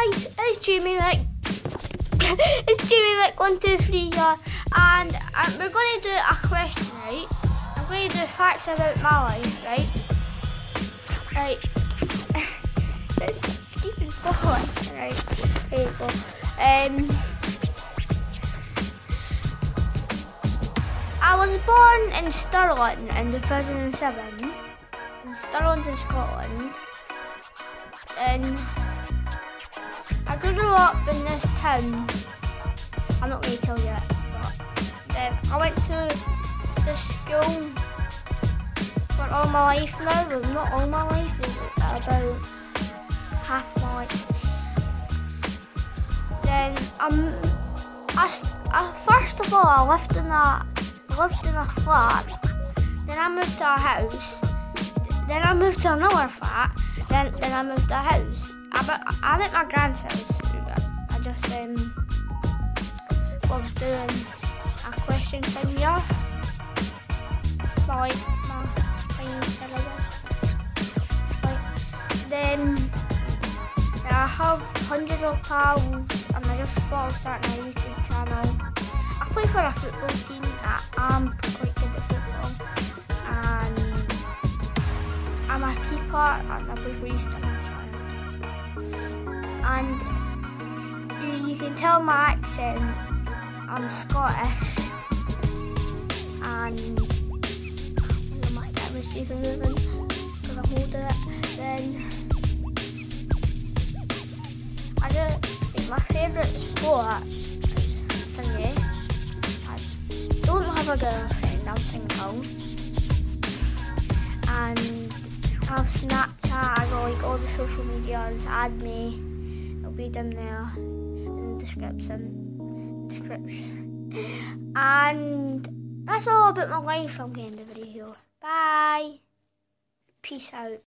guys, it's Jamie Rick. It's Jamie Rick 123 here, and we're going to do a question, right? I'm going to do facts about my life, right? Right. Let's keep it going, right? Here you go. I was born in Stirling in 2007. In Stirling, in Scotland. And I grew up in this town. I'm not going to tell you it, but then I went to this school for all my life now. Well, not all my life, it's about half my life. Then first of all, I lived in a flat. Then I moved to a house. Then I moved to another flat. Then I moved to a house. I'm at my grand's house. I just was doing a question thing here. Like my tiny syllabus. Then I have hundreds of pals, and I just thought of starting a YouTube channel. I play for a football team. I'm quite good at football, and I'm a keeper, and I play for East Lanarkshire. And you can tell my accent, I'm Scottish, and my camera's even moving because I'm holding it. Then my favourite sport is singing. I don't have a girlfriend, I'm single. And I have Snapchat, I got like all the social medias, add me, it'll be down there in the description. And that's all about my life, so I'm going to end the video. Bye. Peace out.